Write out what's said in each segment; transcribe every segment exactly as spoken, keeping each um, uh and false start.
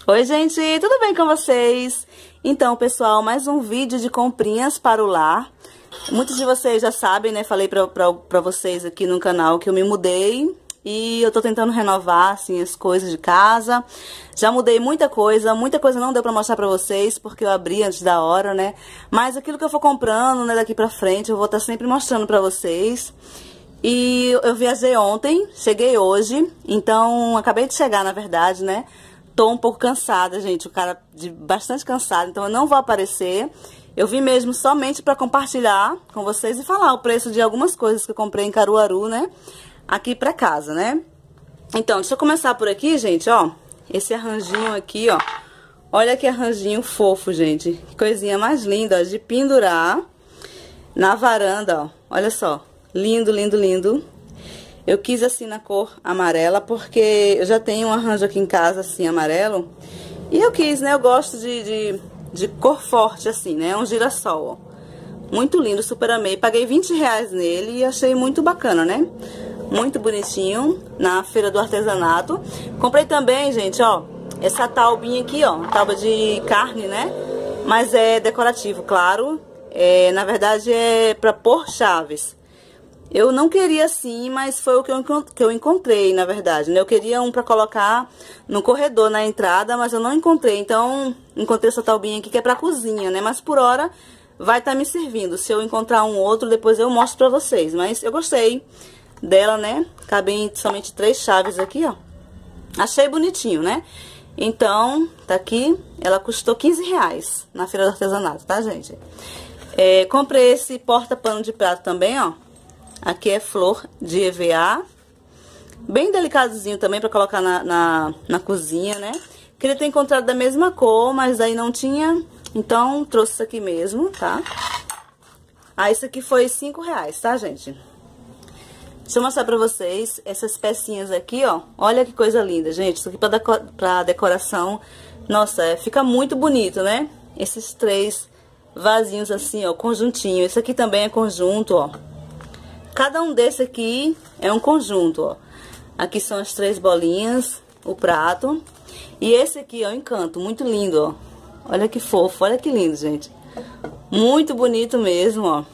Oi, gente, tudo bem com vocês? Então, pessoal, mais um vídeo de comprinhas para o lar. Muitos de vocês já sabem, né? Falei pra, pra, pra vocês aqui no canal que eu me mudei e eu tô tentando renovar, assim, as coisas de casa. Já mudei muita coisa, muita coisa não deu pra mostrar pra vocês porque eu abri antes da hora, né? Mas aquilo que eu for comprando, né, daqui pra frente, eu vou estar sempre mostrando pra vocês. E eu viajei ontem, cheguei hoje, então acabei de chegar, na verdade, né? Tô um pouco cansada, gente, o cara de bastante cansado, então eu não vou aparecer. Eu vim mesmo somente pra compartilhar com vocês e falar o preço de algumas coisas que eu comprei em Caruaru, né? Aqui pra casa, né? Então, deixa eu começar por aqui, gente, ó. Esse arranjinho aqui, ó. Olha que arranjinho fofo, gente. Que coisinha mais linda, ó, de pendurar na varanda, ó. Olha só. Lindo, lindo, lindo. Eu quis assim na cor amarela, porque eu já tenho um arranjo aqui em casa, assim, amarelo. E eu quis, né? Eu gosto de, de, de cor forte, assim, né? É um girassol, ó. Muito lindo, super amei. Paguei vinte reais nele e achei muito bacana, né? Muito bonitinho, na feira do artesanato. Comprei também, gente, ó, essa taubinha aqui, ó. Tauba de carne, né? Mas é decorativo, claro. É, na verdade, é pra pôr chaves. Eu não queria assim, mas foi o que eu, que eu encontrei, na verdade, né? Eu queria um pra colocar no corredor, na entrada, mas eu não encontrei. Então, encontrei essa taubinha aqui que é pra cozinha, né? Mas por hora vai estar me servindo. Se eu encontrar um outro, depois eu mostro pra vocês. Mas eu gostei dela, né? Cabem somente três chaves aqui, ó. Achei bonitinho, né? Então, tá aqui. Ela custou quinze reais na feira do artesanato, tá, gente? É, comprei esse porta-pano de prato também, ó. Aqui é flor de E V A. Bem delicadozinho também pra colocar na, na, na cozinha, né? Queria ter encontrado da mesma cor, mas aí não tinha. Então, trouxe isso aqui mesmo, tá? Ah, isso aqui foi cinco reais, tá, gente? Deixa eu mostrar pra vocês essas pecinhas aqui, ó. Olha que coisa linda, gente. Isso aqui pra, deco pra decoração. Nossa, é, fica muito bonito, né? Esses três vasinhos assim, ó, conjuntinho. Esse aqui também é conjunto, ó. Cada um desse aqui é um conjunto, ó. Aqui são as três bolinhas, o prato. E esse aqui é o encanto, muito lindo, ó. Olha que fofo, olha que lindo, gente. Muito bonito mesmo, ó.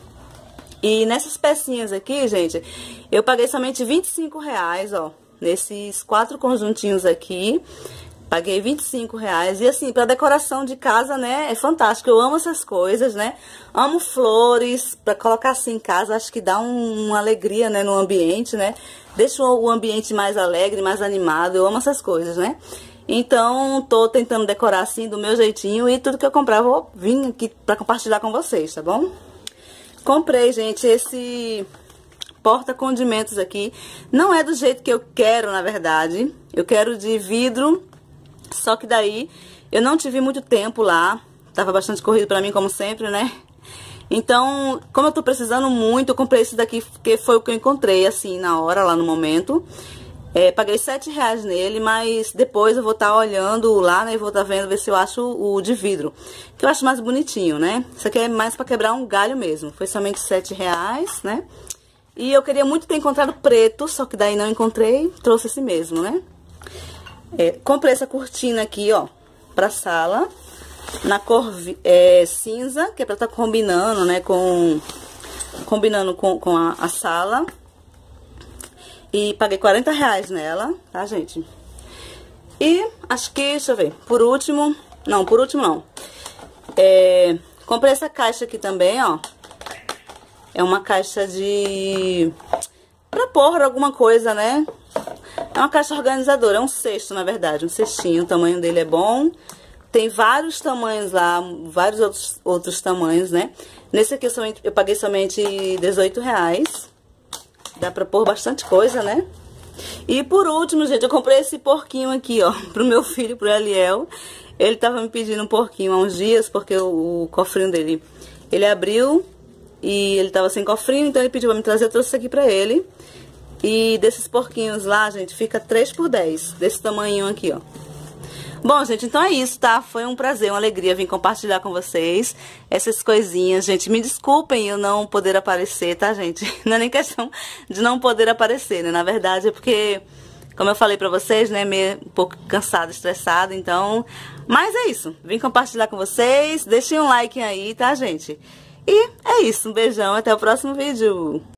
E nessas pecinhas aqui, gente, eu paguei somente vinte e cinco reais, ó. Nesses quatro conjuntinhos aqui. Paguei vinte e cinco reais. E assim, pra decoração de casa, né, é fantástico. Eu amo essas coisas, né? Amo flores, pra colocar assim em casa, acho que dá um, uma alegria, né, no ambiente, né? Deixa o ambiente mais alegre, mais animado. Eu amo essas coisas, né? Então, tô tentando decorar assim, do meu jeitinho. E tudo que eu comprar, eu vou vir aqui pra compartilhar com vocês, tá bom? Comprei, gente, esse porta-condimentos aqui. Não é do jeito que eu quero, na verdade. Eu quero de vidro. Só que daí, eu não tive muito tempo lá, tava bastante corrido pra mim, como sempre, né? Então, como eu tô precisando muito, eu comprei esse daqui, que foi o que eu encontrei, assim, na hora, lá no momento. É, paguei sete reais nele, mas depois eu vou estar olhando lá, né, e vou estar vendo, ver se eu acho o de vidro, que eu acho mais bonitinho, né? Isso aqui é mais pra quebrar um galho mesmo, foi somente sete reais, né? E eu queria muito ter encontrado preto, só que daí não encontrei, trouxe esse mesmo, né? É, comprei essa cortina aqui, ó, pra sala, na cor é, cinza, que é pra tá combinando, né, com, combinando com, com a, a sala. E paguei quarenta reais nela, tá, gente? E acho que, deixa eu ver, por último, não, por último não. É, comprei essa caixa aqui também, ó. É uma caixa de... pra pôr alguma coisa, né? É uma caixa organizadora, é um cesto, na verdade, um cestinho, o tamanho dele é bom. Tem vários tamanhos lá, vários outros, outros tamanhos, né? Nesse aqui eu, somente, eu paguei somente dezoito reais. Dá pra pôr bastante coisa, né? E por último, gente, eu comprei esse porquinho aqui, ó, pro meu filho, pro Eliel. Ele tava me pedindo um porquinho há uns dias, porque o, o cofrinho dele, ele abriu e ele tava sem cofrinho, então ele pediu pra me trazer, eu trouxe isso aqui pra ele. E desses porquinhos lá, gente, fica três por dez, desse tamanho aqui, ó. Bom, gente, então é isso, tá? Foi um prazer, uma alegria vir compartilhar com vocês essas coisinhas. Gente, me desculpem eu não poder aparecer, tá, gente? Não é nem questão de não poder aparecer, né? Na verdade é porque Como eu falei pra vocês, né, meio um pouco cansada, estressada, então... Mas é isso, vim compartilhar com vocês, deixem um like aí, tá, gente? E é isso, um beijão, até o próximo vídeo!